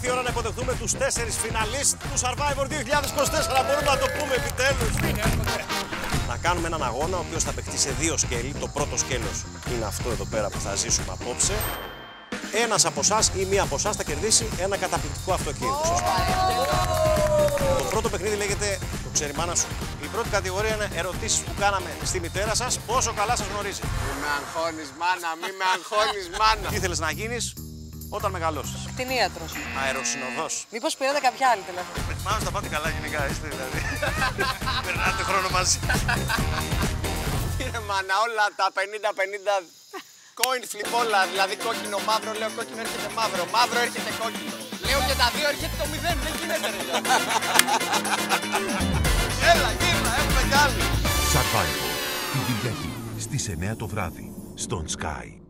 ήρθε η ώρα να υποδεχτούμε τους 4 φιναλίστ του Survivor 2024. Μπορούμε να το πούμε επιτέλους. Να κάνουμε έναν αγώνα ο οποίος θα παιχτεί σε 2 σκέλη. Το πρώτο σκέλος είναι αυτό εδώ πέρα που θα ζήσουμε απόψε. Ένας από εσάς ή μία από εσάς θα κερδίσει ένα καταπληκτικό αυτοκίνητο. Το πρώτο παιχνίδι λέγεται «Το ξέρει μάνα σου». Η πρώτη κατηγορία είναι ερωτήσεις που κάναμε στη μητέρα σας, πόσο καλά σας γνωρίζει. Μη με αγχώνεις μάνα, μη με αγχώνεις μάνα. Τι ήθελες να γίνεις όταν μεγαλώσεις? Κτηνίατρος. Αεροσυνοδός. Μήπως πήρατε κάποια άλλη τηλέφωνο? Μάλλον στα πάτε καλά γενικά, είστε δηλαδή. Περνάτε χρόνο μαζί. Είναι μάνα όλα τα 50-50 coin flip όλα, δηλαδή κόκκινο μαύρο, λέω κόκκινο έρχεται μαύρο, μαύρο έρχεται κόκκινο. Λέω και τα 2 έρχεται το 0, δεν γίνεται ρε. Έλα γύρνα, έχουμε κι άλλη. Survivor, την Κυριακή στις 9 το βράδυ, στον Sky.